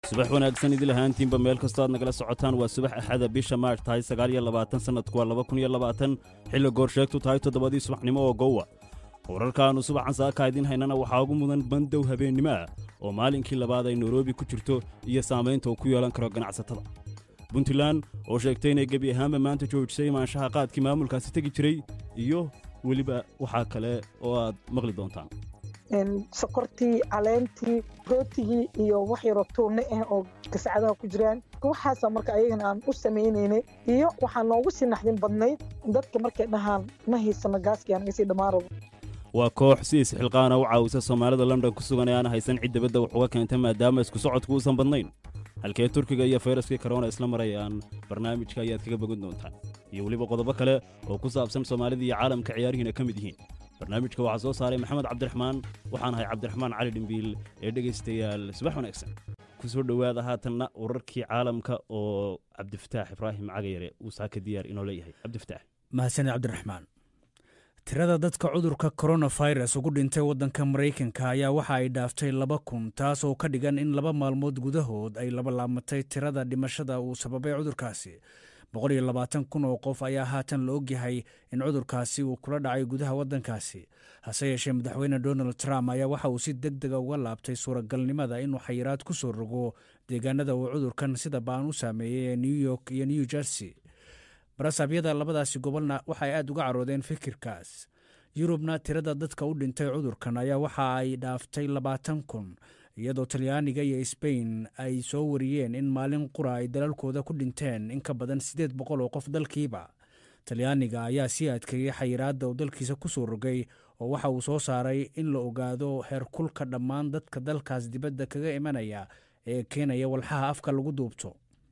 subax wanaagsan idil ahaantiinba meel kastoo aad nagala socotaan waa subax axada bisha maarch tahay 29 sanadku waa 2020 xilli goorsheegtu tahay 7 subaxnimo oo gowa wararkaanu subaxan saaka idin haynana waxaa ugu mudan bandow habeennimo ah oo maalinkii labaad ay Nairobi ku jirto iyo saamaynta uu ku yeelan karo ganacsatada Puntland oo sheegtay inay gebi ahaanba maanta joojisay maanshaha qaadkii maamulkaasi tagi jiray iyo weliba waxaa kale oo aad maqli doontaan sokortii caleentii rootigii iyo wax yaro tuune ah oo gasacadaha ku jiraan waxaas marka ayagana aan u sameeynay iyo waxa noogu sii naxdin badnayd dadka markay dhahaan ma haysano gaaskii aan isii dhamaaro waa koox si xilqaana u caawisa Soomaalida London ku sugan ee aan haysan cid dibadda wax uga keentay maadaama isku socodku uusan badnayn halkee Turkiga iyo fayraskii corona isla marayaan barnaamijka ayaad kaga bogan doontaan iyo waliba qodobo kale oo ku saabsan Soomaalida iyo caalamka ciyaarihiina ka mid yihiin barnaamijka waxaa soo saaray Maxamed Cabdiraxmaan waxaan ahay Cabdiraxmaan Cali Dhimbiil ee dhageystayaal subax wanaagsan ku soo dhawaada haatanna wararkii caalamka oo Cabdifataax Ibraahim Cagayare uu saaka diyaar inoo leeyahay Cabdifataax mahadsan Cabdiraxmaan tirada dadka cudurka coronavirus ugu dhintay wadanka Mareykanka ayaa waxa ay dhaaftay 2,000 taas oo ka dhigan in 2 maalmood gudahood ay laamatay tirada dhimashada uu sababay cudurkaasi 120,000 oo qof ayaa haatan la ogyahay in cudurkaasi uu kula dhacay gudaha wadankaasi hase yeeshee madaxweyne Donald Trump ayaa waxa uu si degdeg ah uga laabtay suuragalnimada inuu xayiraad ku soo rogo deegaanada uu cudurkan sida baan u saameeyay New York iyo New Jersey barasabyada labadaasi gobolna waxay aad uga caroodeen fikirkaas Yurubna tirada dadka u dhintay cudurkan ayaa waxa ay dhaaftay 20,000 iyadoo Talyaaniga iyo Spain ay soo wariyeen in maalin qura ay dalalkooda ku dhinteen in ka badan 800 oo qof dalkiiba Talyaaniga ayaa si adkeeyay xayiraadda uu dalkiisa ku soo rogay oo waxa uu soo saaray in la ogaado heerkulka dhammaan dadka dalkaas dibadda kaga imanaya ee keenaya walxaha afka lagu duubto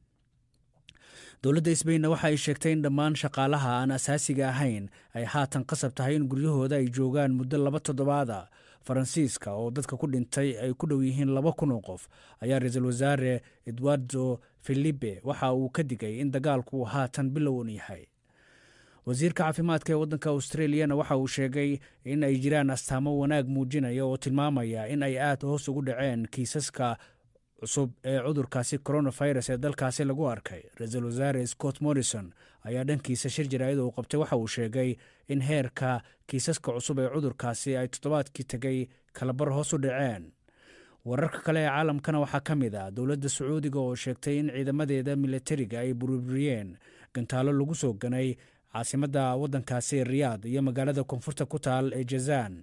dowladda Spain waxa ay sheegtay in dhammaan shaqaalaha aan asaasiga ahayn ay haatan qasab tahay in guryahooda ay joogaan muddo 2 toddobaad ah Faransiiska oo dadka ku dhintay ay ku dhow yihiin 2,000 oo qof ayaa ra'iisul wasaare Eduardo Filipe waxa uu ka digay in dagaalku haatan bilown yahay wasiirka caafimaadka ee wadanka Australia waxa uu sheegay in ay jiraan astaamo wanaag muujinaya oo tilmaamaya in ay aad hoos ugu dhaceen kiisaska cusub ee cudurkaasi coronavirus ee dalkaasi lagu arkay ra'iisul wasaare Scott Morrison ayaa dhankiisa shir jaraa'id uu qabtay waxa uu sheegay in heerka kiisaska cusub ee cudurkaasi ay toddobaadkii tagay kala bar hoos u dhaceen wararka kale ee caalamkana waxaa ka mid ah dowladda Sacuudiga oo sheegtay in ciidamadeeda militariga ay burburiyeen gantaalo lagu soo ganay caasimadda wadankaasi Riyadh iyo magaalada koonfurta ku taal ee Jazaan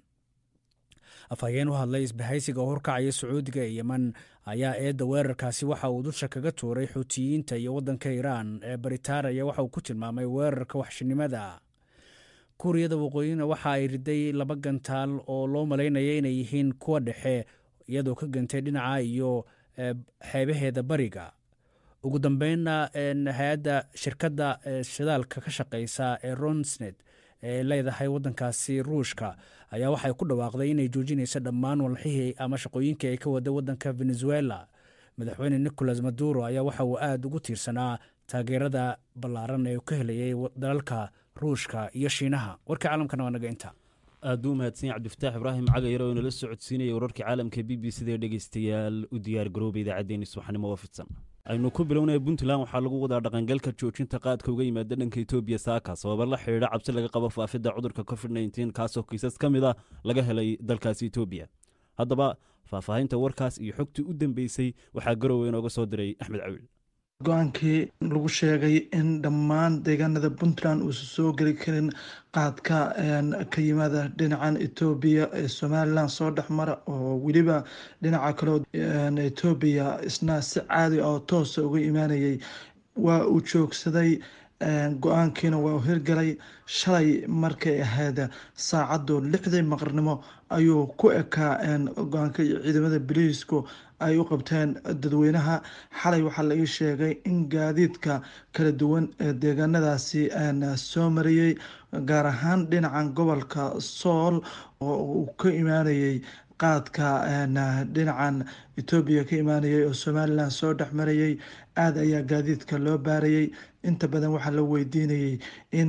afhayeen u hadlay isbahaysiga horkacaya Sacuudiga iyo Yemen ayaa eedda weerarkaasi waxa uu dusha kaga tuuray Xuutiyiinta iyo wadanka Iran ee baritaaraya waxa uu ku tilmaamay weerarka waxshinimada Kuuriyada Waqooyina waxa ay riday 2 gantaal oo loo maleynayay inay yihiin kuwa dhexe iyadoo ka gantay dhinaca iyo xeebaheeda bariga ugu dambeynna hay'adda shirkadda shidaalka ka shaqeysa ee Rosneft ee leedahay wadankaasi Ruushka ayaa waxay ku dhawaaqday inay joojinayso dhammaan walxihii ama shaqooyinkii ay ka wada wadanka Venezuela madaxweyne Nicolas Maduro ayaa waxa uu aad ugu tiirsanaa taageerada ballaaran ee uu ka helayay dalalka Ruushka iyo Shiinaha warka caalamkana waa naga inta aad u mahadsan Cabdifataax Ibraahim Cagayare oo nala socodsiinayay wararka caalamka BBC ee dhageystayaal u diyaar garoobay idaacaddeena subaxnimo wafidsan aynu ku bilownay Puntland waxaa lagu wadaa dhaqangalka joojinta qaadka uga yimaada dhanka Itoobiya saaka sabab la xiriira cabsi laga qabo faafidda cudurka COVID-19 kaasoo kiisas kamid ah laga helay dalkaasi Itoobiya haddaba faahfaahinta warkaas iyo xogtii u dambeysay waxaa garowe inooga soo diray Axmed Cawil go-aankii lagu sheegay in dhammaan deegaanada Puntland uu soo geli karin qaadka ka yimaada dhinacan Itoobiya ee Somaliland soo dhaxmara oo waliba dhinaca kale Itoobiya isna si caadi ah oo toos uga imaanayay waa uu joogsaday go-aankiina waa hirgalay shalay markay ahayd saacadu 6 maqrnimo ayuu ku ekaa go-aanka ciidamada booliisku ay u qabteen dadweynaha xalay waxaa la ii sheegay in gaadiidka kala duwan ee deegaanadaasi soo mariyay gaar ahaan dhinacan gobolka Sool oo uu ka imaanayay qaadka dhinacan Itoobiya ka imaanayay oo Somaliland soo dhaxmarayay aad ayaa gaadiidka loo baarayay inta badan waxaa la weydiinayay in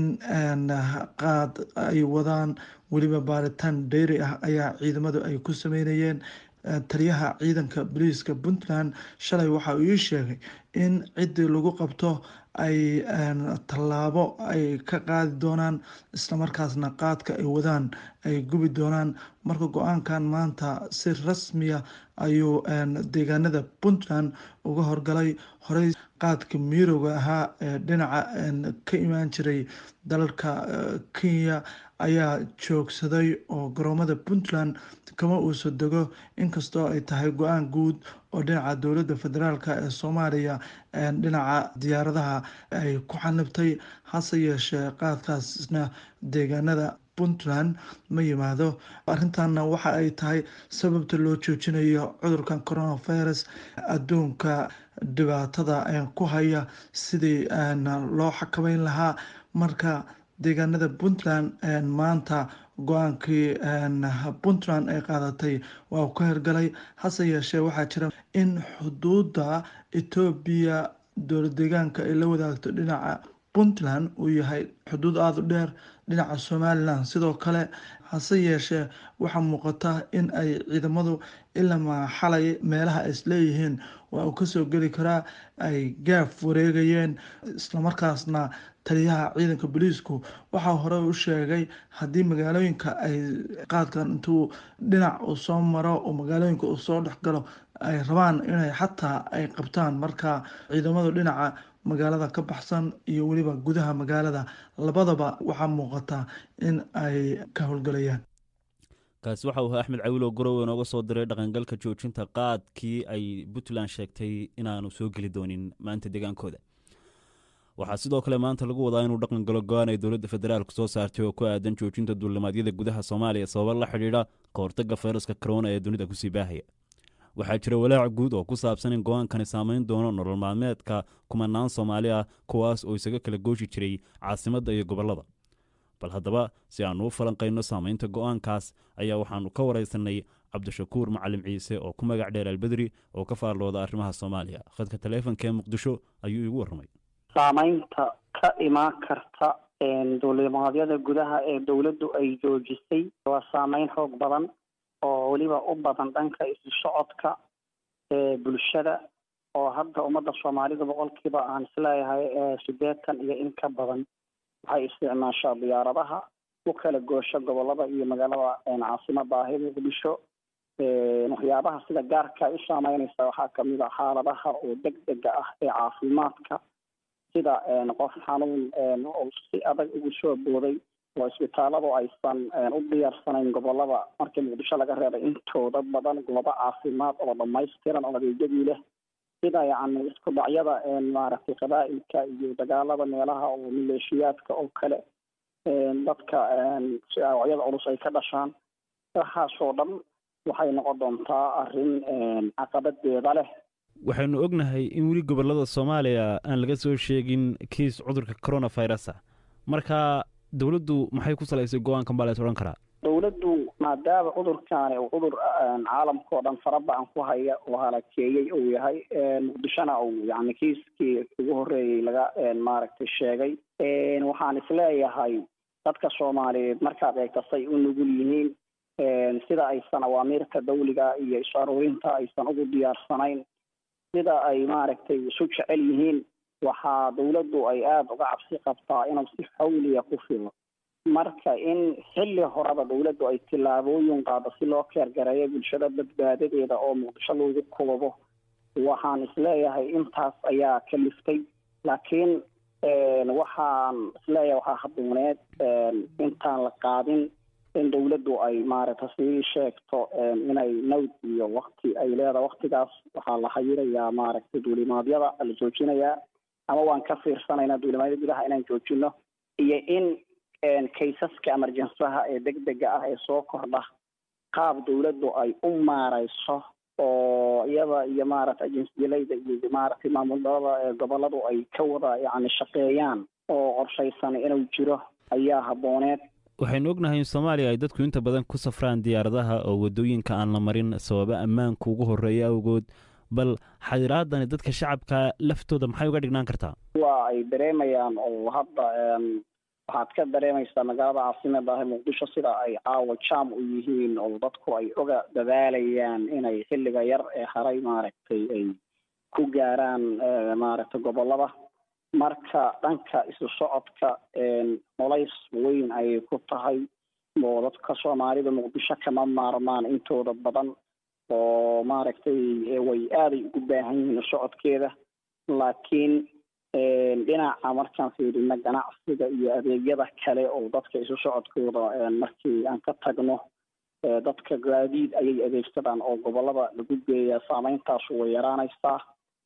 qaad ay wadaan waliba baaritaan dheeri ah ayaa ciidamadu ay ku sameynayeen taliyaha ciidanka booliiska puntland shalay waxa uu ii sheegay in ciddii lagu qabto ay tallaabo ay ka qaadi doonaan islamarkaasna qaadka ay wadaan ay gubi doonaan. marka go-aankan maanta si rasmiya ayuu deegaanada puntland uga horgalay. horey qaadka miirowga ahaa ee dhinaca ka imaan jiray dalalka kenya ayaa joogsaday oo garoomada puntland kama uuso dego, inkastoo ay tahay go-aan guud oo dhinaca dowladda federaalk ee soomaaliya dhinaca diyaaradaha ay ku xanibtay. hase yeeshee qaadkaasna deegaanada puntland ma yimaado. arrintanna waxa ay tahay sababta loo joojinayo cudurkan coronavirus adduunka dhibaatada ku haya sidii loo xakameyn lahaa. marka deegaanada puntland maanta go-aankii puntland ay qaadatay waa ka hirgalay. hase yeeshee waxaa jira in xuduudda etoobiya dowlad deegaanka ay la wadaagto dhinaca puntland uu yahay xuduud aada u dheer dhinaca somalilan sidoo kale. hase yeeshee waxaa muuqata in ay ciidamadu ilaa xalay meelaha ay isleeyihiin waa uu kasoo geli karaa ay gaaf wareegayeen. islamarkaasna taliyaha ciidanka booliisku waxaa hore u sheegay haddii magaalooyinka ay qaadkan intuu dhinac uu soo maro oo magaalooyinka uu soo dhexgalo ay rabaan inay xataa ay qabtaan. marka ciidamadu dhinaca magaalada ka baxsan iyo weliba gudaha magaalada labadaba waxaa muuqata in ay ka howlgalayaan. kaasi waxa uu ahaa axmed cawiil oo garowe inooga soo diray dhaqangalka joojinta qaadkii ay puntland sheegtay inaanu soo geli doonin maanta deegaankooda. waxaa sidoo kale maanta lagu wadaa inuu dhaqan galo go-aan ay dowladda federaalku soo saartay oo ku aadan joojinta duulimaadyada gudaha soomaaliya sababa la xidhiidha ka hortagga fayraska corona ee dunida kusii baahaya. waxaa jira walaac guud oo ku saabsan in go-aankani saameyn doono nolol maalmeedka kumanaan soomaali ah kuwaas oo isaga kala gooshi jiray caasimadda iyo gobollada. bal haddaba si aanu u falanqayno saameynta go-aankaas ayaa waxaanu ka wareysanay cabdishakuur macalin ciise oo ku magac dheer albedri oo ka faarlooda arrimaha soomaaliya. khadka taleefanka ee muqdisho ayuu igu warramay. saameynta ka imaan karta duulimaadyada gudaha ee dowladdu ay joojisay waa saameyn xoog badan oo weliba u badan dhanka isu socodka ee bulshada oo hadda ummadda soomaalida boqolkiiba aan isleeyahay 80 iyo in ka badan waxay isticmaashaa diyaaradaha u kala goosha gobolada iyo magaalada caasimada ah ee muqdisho. waxyaabaha sida gaarka u saameynaysa waxaa kamid ah xaaladaha oo degdega ah ee caafimaadka sida qof xanuun oo si adag ugu soo booday oo isbitaaladu aysan u diyaarsanayn gobolada marka muqdisho laga reebay intooda badan goobo caafimaad oo dhammaystiran oo adeegyadii leh sida yacni isku dhacyada maaragtay qabaa'ilka iyo dagaalada meelaha oo maleeshiyaadka oo kale dadka dhaawacyada culus ay ka dhashaan. waxaasoo dhan waxay noqon doontaa arrin caqabadeeda leh. waxaynu ognahay in weli gobollada soomaaliya aan laga soo sheegin kiis cudurka coronavirus marka dowladdu maxay ku salaysay go-aankan baa la is odhan karaa? dowladdu maadaama cudurkaani uu cudur caalamkao dhan faraba-an ku haya oo halakeeyey uu yahay muqdishona uu yani kiiskii ugu horreeyey laga maaragtay sheegay waxaan isleeyahay dadka soomaaliyeed markaad eegtasay u nugul yihiin sida aysan awaamiirta dawliga iyo isu aruurinta aysan ugu diyaarsanayn sida ay maaragtay isu jecel yihiin waxaa dowladdu ay aada uga cabsi qabtaa inuu si xawliya ku filo. marka in xilli horeba dowladdu ay tillaabooyin qaado si loo keergareeyo bulshada badbaadadeeda oo muqdisho lagu koobo waxaan isleeyahay intaas ayaa ka liftay. laakiin waxaan isleeyahay waxaa haduuneed intaan la qaadin in dowladdu ay maaragta sii sheegto inay nawd iyo wakti ay leedahay. waktigaas waxaa la xayirayaa maaragtay duulimaadyada la joojinayaa ama waan ka fiirsanaynaa duulimaadyada gudaha inaan joojino iyo in kaysaska emergensaha ee degdega ah ee soo kordha qaab dowladdu ay u maareyso oo iyada iyo maaragtay agensiyalayda iyo maaragtay maamulada goboladu ay ka wada yacni shaqeeyaan oo qorshaysan inuu jiro ayaa habooneed. waxaynu ognahay in soomaaliya ay dadku inta badan ku safraan diyaaradaha oo wadooyinka aan la marin sababa ammaanka ugu horreeya awgood bal xayiraadani dadka shacabka laftooda maxay uga dhignaan kartaa? waa ay dareemayaan oo hadda waxaad ka dareemaysaa magaalada caasimada ah muqdisho sida ay caawa jaam u yihiin oo dadku ay oga dadaalayaan inay xilliga yar ee haray maaragtay ay ku gaaraan maaragtay gobolada marka dhanka isu socodka culays weyn ayay ku tahay oo dadka soomaalida muqdisho kama maarmaan intooda badan oo maaragtay way aaday ugu baahan yihiin socodkeeda laakiin dhinaca markaan fiirino ganacsiga iyo adeegyada kale oo dadka isu socodkooda markii aan ka tagno dadka gaadiid ayay adeegsadaan oo gobolada lagu geeyaa saameyntaas way yaraanaysaa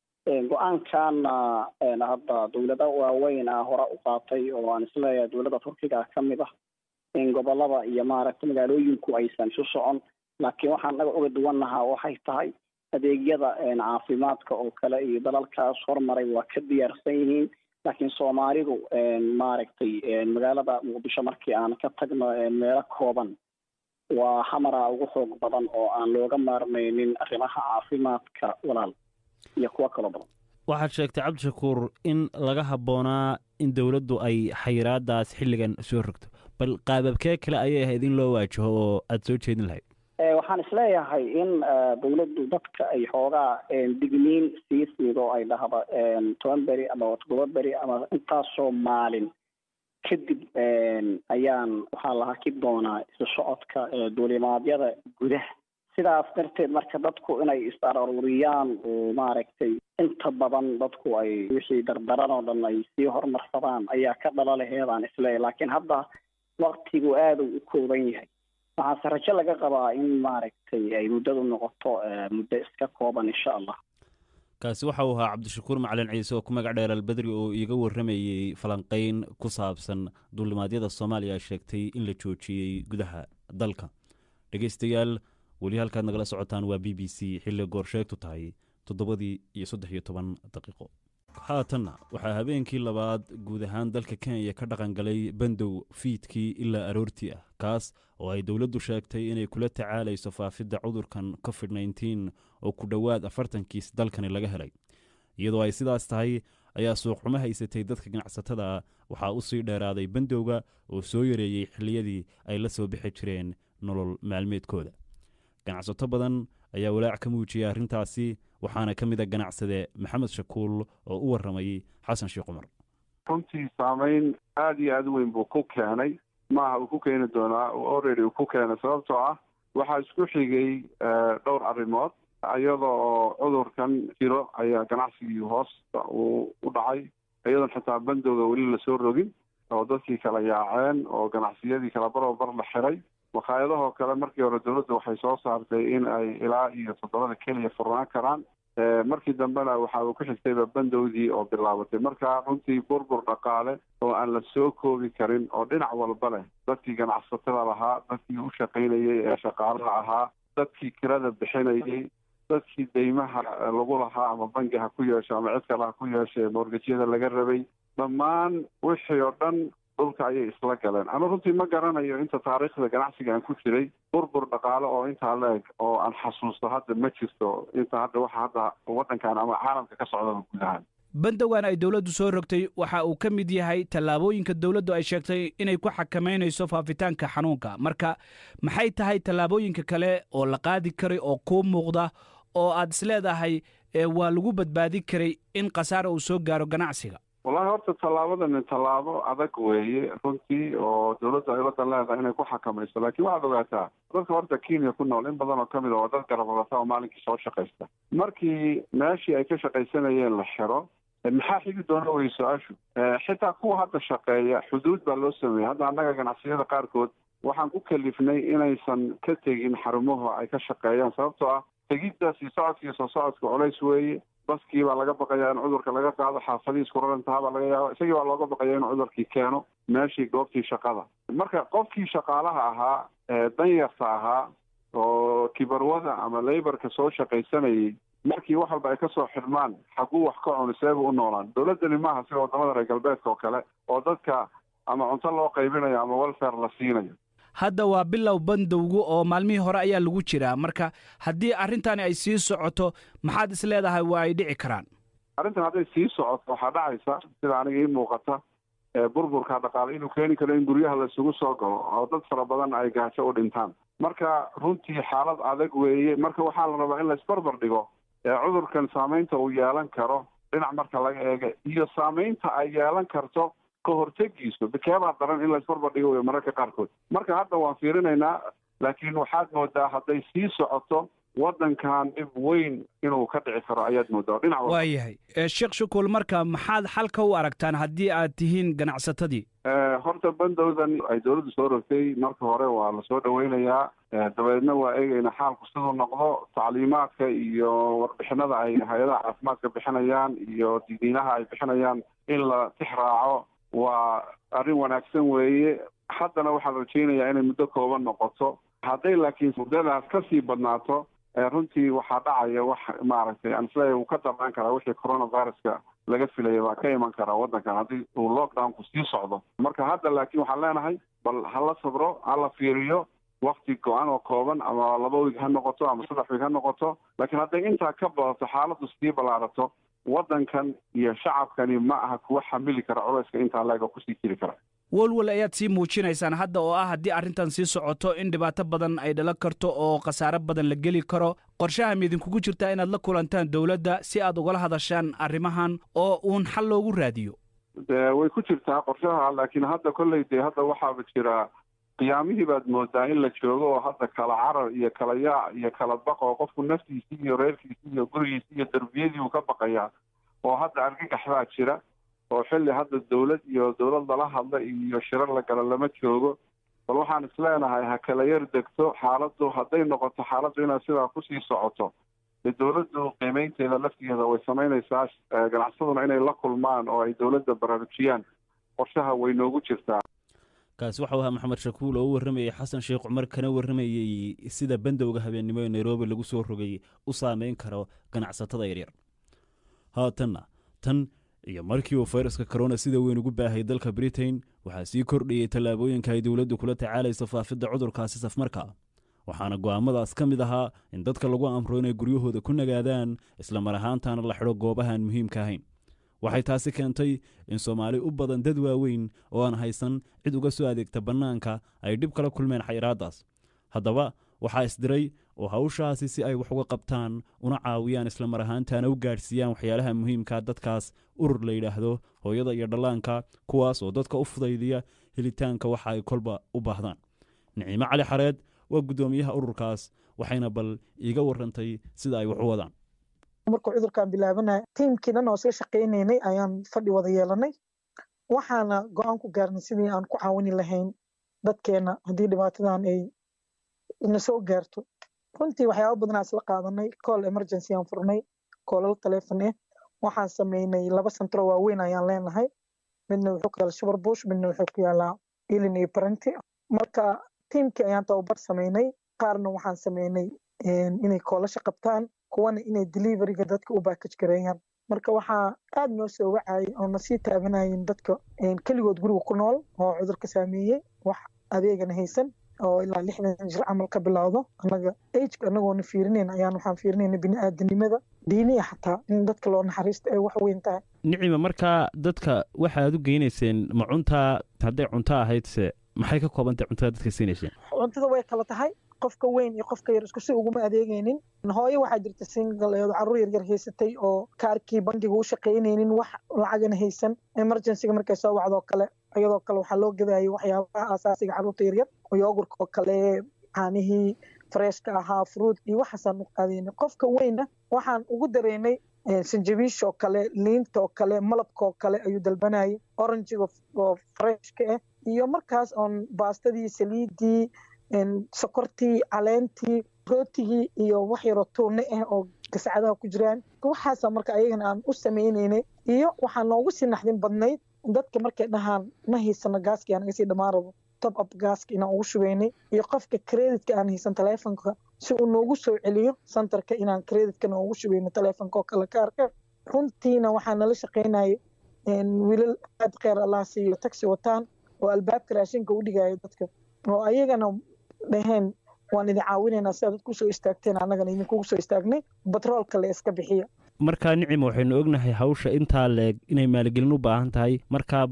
go-aankana hadda dowlada waaweyn hore u qaatay oo aan isleeyahay dowladda turkiga ka mid ah in gobolada iyo maaragtay magaalooyinku aysan isu socon laakiin waxaan naga uga duwannahaa waxay tahay adeegyada caafimaadka oo kale iyo dalalkaas hormaray waa ka diyaarsan yihiin laakiin soomaalidu maaragtay magaalada muqdisho markii aan ka tagno meelo kooban waa xamara ugu xoog badan oo aan looga maarmaynin arrimaha caafimaadka walaal iyo kuwa kaloo badan waxaad sheegtay cabdishakuur in laga habboonaa in dowladdu ay xayiraadaas xilligan soo rogto bal qaababkee kale ayay ahayd in loo waajaho oo aada soo jeedin lahayd waxaan isleeyahay in dowladdu dadka ay xoogaa digniin sii siido ay dhahda 10 beri ama 7 beri ama intaasoo maalin kadib ayaan waxaa la haki doonaa isu socodka duulimaadyada gudaha sidaas darteed marka dadku inay is-aruuriyaan oo maaragtay inta badan dadku ay wixii dardaran oo dhan ay sii horumarsadaan ayaa ka dhala laheedaan isleeyahay laakiin hadda waqtigu aada u kooban yahay waxaase rajo laga qabaa in maaragtay ay muddadu noqoto muddo iska kooban insha allah kaasi waxa uu ahaa cabdishakuur macalin ciise oo ku magac dheer albedri oo iiga warramayey falanqayn ku saabsan duulimaadyada soomaaliya sheegtay in la joojiyey gudaha dalka dhegaystayaal weli halkaad nagala socotaan waa b b c xilli goorsheegtu tahay 7:13 haatanna waxaa habeenkii labaad guud ahaan dalka kenya ka dhaqan galay bandow fiidkii ilaa aroortii ah kaas oo ay dowladdu sheegtay inay kula tacaalayso faafidda cudurkan covid-19 oo ku dhowaad 40 kiis dalkani laga helay iyadoo ay sidaas tahay ayaa suuqxumo haysatay dadka ganacsatada waxaa u sii dheeraaday bandowga oo soo yareeyey xilliyadii ay la soo bixi jireen nolol maalmeedkooda ganacsato badan ayaa walaac ka muujiyay arrintaasi waxaana ka mid a ganacsade maxamed shakuul oo u warramayay xasan sheekh cumar runtii saamayn aada iyo aada u weyn buu ku keenay maaha uu ku keeni doonaa already uu ku keenay sababtoo ah waxaa isku xigay dhowr arrimood iyada oo cudurkan jiro ayaa ganacsigii hoosta uu u dhacay iyadoon xitaa bandowga weli lasoo rogin oo dadkii kala yaaceen oo ganacsiyadii kala barbar la xiray makhaayadahoo kale markii hore dowladda waxay soo saartay in ay ilaa iyo 7 keliya furnaan karaan markii dambena waxa uu ku xigtayba bandowdii oo bilaabatay marka runtii burbur dhaqaale oo aan la soo koobi karin oo dhinac walba leh dadkii ganacsatada lahaa dadkii u shaqaynayay ee shaqaalaha ahaa dadkii kirada bixinayay dadkii deymaha lagu lahaa ama bangi ha ku yeesho ama cid kale ha ku yeeshe morgajyada laga rabay dhammaan wixii oo dhan dhulka ayay isla galeen ama runtii ma garanayo inta taariikhda ganacsiga aan ku jiray burbur dhaqaale oo intaa la-eg oo aan xasuusto hadda ma jirto inta hadda waxa hadda waddankan ama caalamka ka socdaba guud ahaan bandowgan ay dowladdu soo rogtay waxa uu ka mid yahay tallaabooyinka dowladdu ay sheegtay inay ku xakamaynayso faafitaanka xanuunka marka maxay tahay tallaabooyinka kale oo la qaadi karay oo kuu muuqda oo aad isleedahay waa lagu badbaadin karay in khasaara uu soo gaaro ganacsiga wallahi horta tallaabadan tallaabo adag weeye runtii oo dowladda ay wadan leedahay inay ku xakamayso laakiin waxaad ogaataa dadka horta kenya ku nool in badan oo ka mid a waa dad garab wadata oo maalinkii soo shaqaysta markii meeshii ay ka shaqaysanayeen la xiro maxaa xigi doona wey su-aashu xitaa kuwa hadda shaqeeya xuduud baa loo sameeyey hadda annaga ganacsiyada qaarkood waxaan ku kalifnay inaysan ka tegin xarumaha ay ka shaqeeyaan sababtoo ah tegiddaasi socodkii soo socodka culays weeye baskii baa laga baqayaa in cudurka laga qaado xaafadihiis kurarantaha baa laga yaaba isagii baa looga baqaya in cudurkii keeno meeshii goobtii shaqada marka qofkii shaqaalaha ahaa danyarta ahaa oo kibarwada ama leybarka soo shaqaysanayay markii wax walba ay kasoo xidhmaan xaguu wax ka cuni seebuu u noolaan dowladdani maaha sida wadamada reer galbeedka oo kale oo dadka ama cunto loo qaybinayo ama welfare la siinayo hadda waa bilow bandowgu oo maalmihii hore ayaa lagu jiraa marka haddii arrintaani ay sii socoto maxaad is leedahay waa ay dhici karaan arrintan hadday sii socoto waxaa dhacaysa sida aniga ii muuqata burburka dhaqaale inuu keeni karo in guryaha la isugu soo galo oo dad fara badan ay gaajo u dhintaan marka runtii xaalad adag weeye marka waxaa la rabaa in la isbarbar dhigo cudurkan saamaynta uu yeelan karo dhinac marka laga eega iyo saamaynta ay yeelan karto ka hortegiisu keebaa daran in la isbarbar dhigo wey mararka qaarkood marka hadda waan fiirinaynaa laakiin waxaad moodaa hadday sii socoto waddankan dhib weyn inuu ka dhici karo ayaad moodaa dhinac waa yahay sheekh shukul marka maxaad xalka u aragtaan haddii aad tihiin ganacsatadii horta bandowdan ay dawladdu soo rogtay marka hore waa lasoo dhaweynayaa dabeedna waa eegayna xaalku siduu noqdo tacliimaadka iyo warbixinada ay hay-adaha caafimaadka bixinayaan iyo didiinaha ay bixinayaan in la tix raaco waa arrin wanaagsan weeye haddana waxaan rajaynayaa inay muddo kooban noqoto hadday laakiin muddadaas kasii badnaato runtii waxaa dhacaya wax maaragtay aan isleeyahay uu ka darnaan karaa wixii coronaviruska laga filaya baa ka iman karaa waddankan haddii uu lockdownku sii socdo marka hadda laakiin waxaan leenahay bal hala sabro hala fiiriyo wakti go-an oo kooban ama 2 wiig ha noqoto ama 3 wiig ha noqoto laakiin hadday intaa ka badato xaaladdu sii ballaarato waddankan iyo shacabkani ma aha kuwa xamili kara culayska intaa leega kusii jiri kara walwal ayaad sii muujinaysaan hadda oo ah haddii arrintan sii socoto in dhibaato badan ay dhalan karto oo khasaare badan la geli karo qorshaha miidinkugu jirtaa inaad la kulantaan dawladda si aad ugala hadashaan arrimahan oo uun xal loogu raadiyo way ku jirtaa qorshaha laakiin hadda kolley dee hadda waxaaba jira qiyaamihii baad moodaa in la joogo oo hadda kala carar iyo kala yaac iyo kala baq oo qofku naftiisii iyo reerkiisii iyo gurigiisii iyo darbiyadii uu ka baqayaa oo hadda argagax baa jira oo xilli hadda dawlad lala hadla iyo shirar la gala lama joogo bal waxaan isleenahay ha kala yar degto xaaladdu hadday noqoto xaaladdu inaad sidaa kusii socoto dee dawladdu qiimaynteeda laftigeeda way samaynaysaa ganacsaduna inay la kulmaan oo ay dawladda baraarujiyaan qorshaha way noogu jirtaa kaasi waxau ahaa maxamed shakuul oo u warramayay xasan sheekh cumar kana warramayey sida bandowga habeennimo ee nairobi lagu soo rogay u saameyn karo ganacsatada yaryar haatanna tan iyo markii uu fayraska corona sida weyn ugu baahay dalka Britain waxaa sii kordhiyay tallaabooyinka ay dawladdu kula tacaalayso faafidda cudurkaasi safmarka waxaana go'aamadaas ka mid ahaa in dadka lagu amro inay guryahooda ku nagaadaan isla mar ahaantaana la xidho goobahan muhiimka ahayn waxay taasi keentay in Soomaali u badan dad waaweyn oo aan haysan cid uga soo adeegta bannaanka ay dhib kala kulmeen xayiraadaas haddaba waxaa isdiray oo hawshaasi si ay wax uga qabtaan una caawiyaan isla mar ahaantaana u gaadhsiiyaan waxyaalaha muhiimka dadkaas urur la yidhaahdo hooyada iyo dhallaanka kuwaas oo dadka u fudaydiya helitaanka waxa ay kolba u baahdaan Niciimo Cali Xareed waa guddoomiyaha ururkaas waxayna bal iiga warrantay sida ay wax u wadaan markuu cudurkan bilaabanay tiimkiina oo soo shaqeynay ayaan fadhi wada yeelanay waxaana go'aan ku gaarnay sidii aan ku caawin lahayn dadkeena haddii dhibaatadan ay na soo gaarto runtii waxyaabo badan isla qaadanay call emergency aan furnay koolal telefoon waxaan sameynay 2 sentro waaweyn ayaan leenahay midna wuxuu ku yaala Subaxbush midna wuxuu ku yaala Ilin iyo Parenti marka tiimkii ayaan tababar sameynay qaarna waxaan sameynay inay koolasha qabtaan kuwana inay deliveryga dadka u package gareeyaan marka waxaa aad noo soo wacay oo nasii taabanayeen dadka kaligood guriga ku nool oo cudurka saameeyay wax adeegana haysan oo ilaa 60 jir camal ka bilowdo anaga anagoona fiirinayna ayaan waxaan fiirinayna bini'aadanimada diiniya xataa in dadka loo naxariisto ay wax weyn tahay Niciimo markaa dadka waxaad u geynayseen ma cuntaa hadday cunto ahaydse maxay ka kooban tahay cuntada dadka siinayeen cuntada way kala tahay qofka weyn iyo qofka yar isku si uguma adeegaynin hooyo waxaa jirta single ee carruur yar haysatay oo kaarkii bangiga u shaqeynaynin wax lacagana haysan emergency markay soo wacdo kale iyadoo kale waxaa loo gadayay waxyaabaha asaasiga carruurta yaryar oo yogurka oo kale caanihii freshka ahaa fruit iyo waxaasaan u qaadaynay qofka weynna waxaan ugu dareynay sanjabiish oo kale liinta oo kale malabka oo kale ayuu dalbanayay oranjiga oo freshka ah iyo markaas oon baastadii saliidii sokortii caleentii rootigii iyo wax yaro tuune ah oo gasacadaha ku jiraan waxaasa marka ayagana aan u sameynaynay iyo waxaa noogu sii naxdin badnayd dadka markay dhahaan ma haysano gaaskii aan naga sii dhammaan rabo top up gaaska inaan ugu shubaynay iyo qofka kreditka aan haysan teleefonka si uu noogu soo celiyo santarka inaan kreditka noogu shubayno teleefonka oo kale kaarka runtiina waxaa nala shaqaynayay wiilal aad kheyr allah siiyo taxi wataan oo albaabka raashinka u dhigaya dadka oo ayagana dhaheen waan idin caawinaynaa si aad dadku soo istaagteen annagana idinkugu soo istaagnay batroolka la iska bixiya markaa Niciimo waxaynu ognahay hawsha intaa leeg inay maalgelin u baahan tahay markaa bal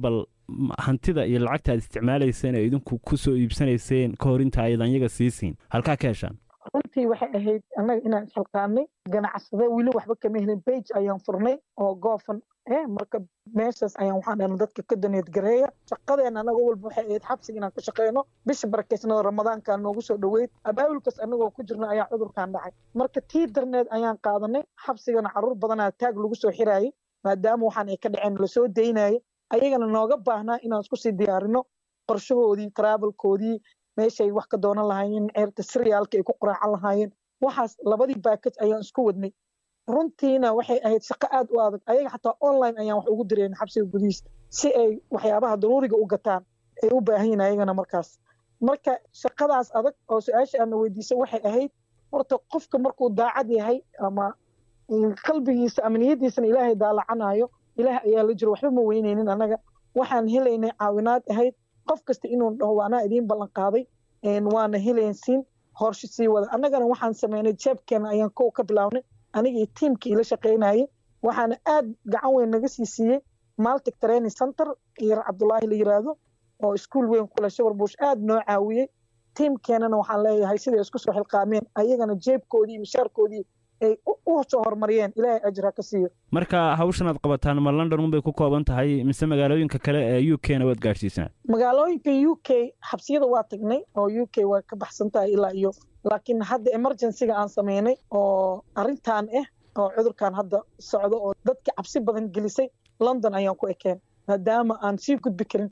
hantida iyo lacagta aad isticmaalayseen ee idinku ku soo iibsanayseen ka hor inta aydan iyaga siisiin halkaa ka heshaan runtii waxay ahayd annaga inaan isxilqaanay ganacsade weli waxba kama helin bage ayaan furnay oo goofan marka meeshaas ayaan waxaan dhahna dadka ka doneed gareeya shaqadeena annaga walba waxay ahayd xabsiga inaan ka shaqeyno bisha barakeysnada ramadaankaa noogu soo dhoweyd abaabulkaas annagoo ku jirno ayaa cudurkan dhacay marka tii darneed ayaan qaadanay xabsigana caruur badanaa taag lagu soo xiraayay maadaama waxaan ay ka dhaceen lasoo daynayay ayagana nooga baahnaa inaan isku sii diyaarino qorshahoodii taraabalkoodii meeshay wax ka doonan lahaayeen ceerta siryaalka ay ku quraacan lahaayeen waxaas labadii baakaj ayaan isku wadnay runtiina waxay ahayd shaqo aad u adag ayaga xataa online ayaan wax ugu direen xabsiga gudihiisa si ay waxyaabaha daruuriga u gataan ay u baahan yihiin ayagana markaas marka shaqadaas adag oo su-aasha aadna weydiisay waxay ahayd horta qofka markuu daacad yahay ama qalbigiisa ama niyadiisana ilaahay daalacanayo ilaah ayaa la jiro waxba ma weyneynin annaga waxaan helaynay caawinaad ahayd qof kasta inuu dhaho waanaa idiin ballan qaaday waana helaysiin horsho sii wada annagana waxaan sameynay jeebkeena ayaan kow ka bilaabnay aniga iyo tiimkii ila shaqaynayay waxaana aad gacan weyn naga sii siiyey maltic training center iyo cabdulaahi la yiraahdo oo iskuul weyn kule shawarbush aad noo caawiyey tiimkeenana waxaan leeyahay siday isku soo xilqaameen ayagana jeebkoodii mishaarkoodii ay u soo horumariyeen ilaahay ajra ka siiyo marka hawshan aad qabataan ma london unbay ku kooban tahay mise magaalooyinka kale ee u k na waad gaadhsiisaan magaalooyinka u k xabsiyada waa tagnay oo u k waa ka baxsan tahay ilaa iyo laakiin hadda emergencyga aan sameynay oo arrintan oo cudurkan hadda socdo oo dadka cabsi badan gelisay london ayaan ku ekeen maadaama aan sii gudbi karin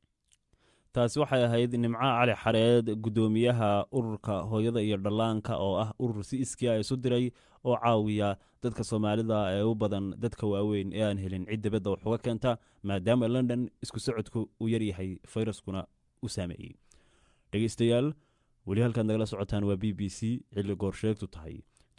taasi waxay ahayd nimco cali xareed guddoomiyaha ururka hooyada iyo dhallaanka oo ah urur si iskii a isu diray oo caawiya dadka soomaalida ee u badan dadka waaweyn ee aan helin cid dibadda wax uga keenta maadaama london isku socodku uu yaryahay fayraskuna u saameeyey dhegaystayaal weli halkaad nagala socotaan waa b b c xilli goorsheegtu tahay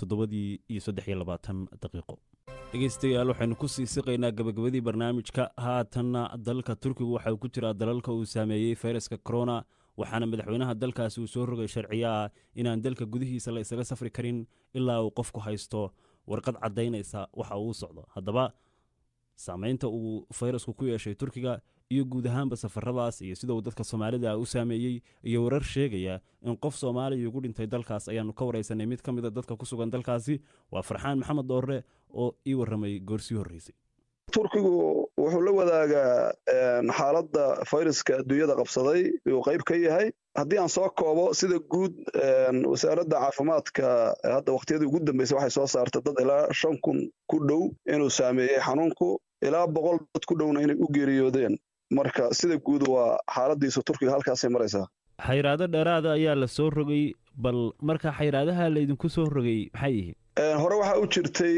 7:23 daqiiqo dhegaystayaal waxaynu ku sii siqaynaa gabagabadii barnaamijka haatanna dalka turkigu waxa ku jira dalalka uu saameeyey fayraska corona waxaana madaxweynaha dalkaasi uu soo rogay sharciyo ah inaan dalka gudihiisa la isaga safri karin ilaa uu qofku haysto warqad caddaynaysa waxa uu socdo haddaba saamaynta uu fayrasku ku yeeshay turkiga iyo guud ahaanba safaradaas iyo sida uu dadka soomaalida u saameeyey iyo warar sheegaya in qof soomaaliya ugu dhintay dalkaas ayaanu ka waraysanay mid ka mid a dadka ku sugan dalkaasi waa farxaan maxamed doorre oo ii warramay goorsii horreysay turkigu wuxuu la wadaagaa xaaladda fayraska adduunyada qabsaday uu qayb ka yahay haddii aan soo koobo sida guud wasaaradda caafimaadka hadda wakhtiyadii ugu dambeysay waxay soo saartay dad ilaa 5,000 ku dhow inuu saameeyey xanuunku ilaa 100 dad ku dhowna inay u geeriyoodeen marka sida guud waa xaaladiisa turkiga halkaasay maraysaa xayraado dheeraada ayaa la soo rogay bal marka xayraadaha laydinku soo rogay maxay yihiin hore waxaa u jirtay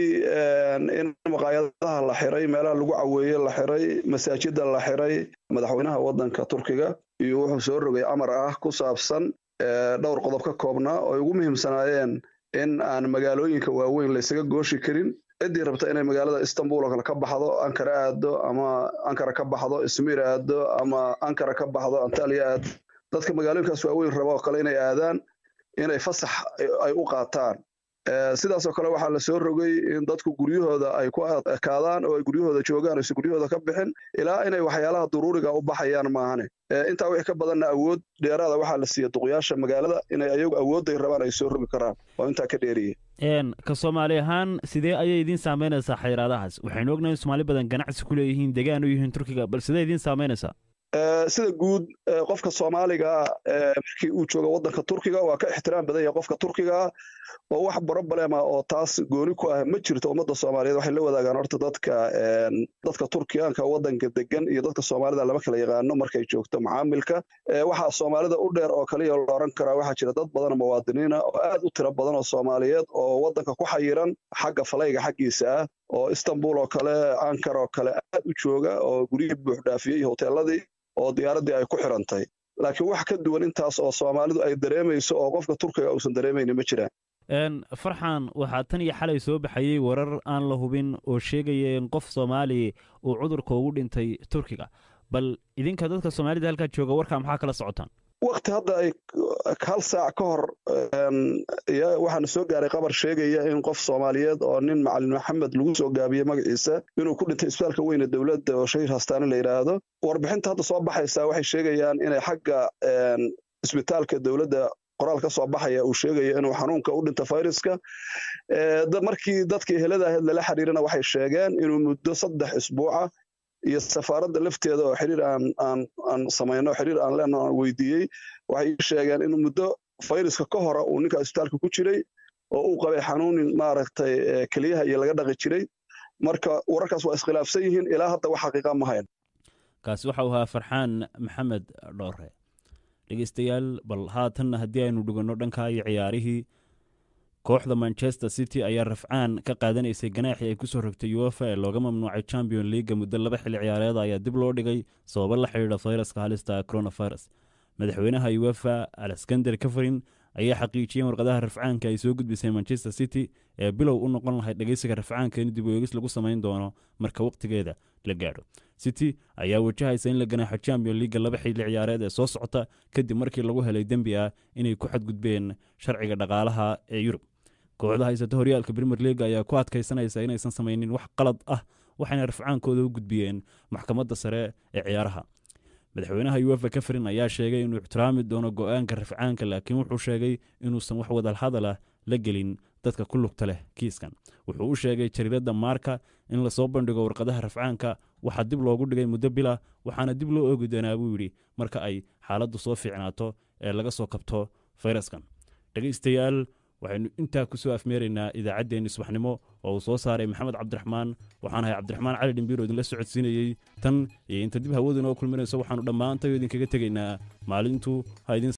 in maqaayadaha la xiray meelaha lagu caweeye la xiray masaajida la xiray madaxweynaha waddanka turkiga iyo wuxuu soo rogay amar ah ku saabsan dhowr qodob ka koobnaa oo ay ugu muhiimsanaayeen in aan magaalooyinka waaweyn la isaga gooshi karin ciddii rabta inay magaalada istanbul oo kale ka baxdo ankara aado ama ankara ka baxdo ismiir aado ama ankara ka baxdo antalya aado dadka magaalooyinkaas waaweyn raba oo kale inay aadaan inay fasax ay u qaataan sidaasoo kale waxaa la soo rogay in dadku guryahooda ay ku ekaadaan oo ay guryahooda joogaan aysan guryahooda ka bixin ilaa inay waxyaalaha daruuriga u baxayaan maahane intaa wixii ka badanna awood dheeraada waxaa la siiya duqyaasha magaalada inay ayagu awoodday rabaan ay soo rogi karaan oo intaa ka dheeriye ka soomaali ahaan sidee ayay idiin saamaynaysaa xayraadahaas waxaynu ognahay in soomaali badan ganacsi ku leeyihiin degaan u yihiin turkiga bal sidee idiin saamaynaysaa sida guud qofka soomaaliga markii uu joogo waddanka turkiga waa ka ixtiraam badan yahay qofka turkiga oo wax problema oo taas gooni ku ah ma jirto ummadda soomaaliyeed waxay la wadaagaan horta dadka turkiyaanka waddanka degan iyo dadka soomaalida lama kala yaqaano markay joogto macaamilka waxaa soomaalida u dheer oo kaliya la oran karaa waxaa jira dad badan muwaadiniina oo aad u tiro badan oo soomaaliyeed oo waddanka ku xayiran xagga falayga xaggiisa ah oo istanbul oo kale ankara oo kale aad u jooga oo guryihii buux dhaafiyey hoteeladii oo diyaaraddii ay ku xirantay laakiin wax ka duwan intaas oo soomaalidu ay dareemayso oo qofka turkiga uusan dareemaynin ma jiraan farxaan waxaa tan iyo xalay soo baxayey warar aan la hubin oo sheegaya in qof soomaali uu cudurka ugu dhintay turkiga bal idinka dadka soomaalida halkaa jooga warkaa maxaa kala socotaan waqti hadda ay hal saac ka hor waxaana soo gaaray qabar sheegaya in qof Soomaaliyeed oo nin Macalin Maxamed lagu soo gaabiyay magaciisa inuu ku dhintay isbitaalka weyn ee dawladda oo Sheikh Hastaane la yiraahdo. Warbixinta hadda soo baxaysa waxay sheegayaan inay xagga isbitaalka dawladda qoraal ka soo baxaya uu sheegaya inuu xanuunka u dhintay fayraska. Markii dadkii helada ahayd la xiriirana waxay sheegeen inuu muddo 3 isbuuca iyo safaaradda lafteeda oo xiriir aan sameeyno xiriir aan leenahay weydiiyay waxay sheegeen in muddo fayraska ka hor uu ninka isbitaalka ku jiray oo uu qabay xanuun maaragtay kaliyaha iyo laga dhaqi jiray. marka wararkaas waa iskhilaafsan yihiin ilaa hadda wax xaqiiqo ma hayn. kaasi waxa uu ahaa Farxaan Maxamed Dhoore. dhegeystayaal bal haatan haddii aynu dhigano dhanka ciyaarihii, kooxda Manchester City ayaa rafcaan ka qaadanaysay ganaaxii ay ku soo rogtay UEFA ee looga mamnuucay Champions League muddo 2 xilli ciyaareed ayaa dib loo dhigay sababo la xiriira fayraska halista coronavirus. madaxweynaha UEFA Alexander Kafarin ayaa xaqiijiyay warqadaha rafcaanka ay soo gudbisay Manchester City ee bilow u noqon lahayd dhageysiga rafcaanka in dib u eegis lagu sameyn doono marka waqtigeeda la gaadho. City ayaa wajahaysa in la ganaaxo Champions League 2 xilli ciyaareed ee soo socota kadib markii lagu helay dembi ah inay ku xadgudbeen sharciga dhaqaalaha ee Yurub. kooxda haysata horyaalka Premier League ayaa ku adkaysanaysa inaysan samaynin wax qalad ah waxayna rafcaankooda u gudbiyeen maxkamadda sare ee ciyaaraha. madaxweynaha UEFA Kafarin ayaa sheegay inuu ixtiraami doono go'aanka rafcaanka, laakiin wuxuu sheegay inuusan wax wada hadal ah la gelin dadka ku lugta leh kiiskan. wuxuu u sheegay jariiradda Marca in la soo bandhigo warqadaha rafcaanka waxa dib loogu dhigay muddo bila waxaana dib loo oogi doonaa buu yidhi marka ay xaaladdu soo fiicnaato ee laga soo kabto fayraskan. dhegeystayaal waxaynu intaa ku soo afmeeraynaa idaacaddeenni subaxnimo oo uu soo saaray Maxamed Cabdiraxmaan. waxaan ahay Cabdiraxmaan Cali Dhimbiiro idinla socodsiinayey tan iyo inta dib hawadu inoo kulminayso waxaanu dhammaantayo idinkaga tegaynaa maalintu ha idin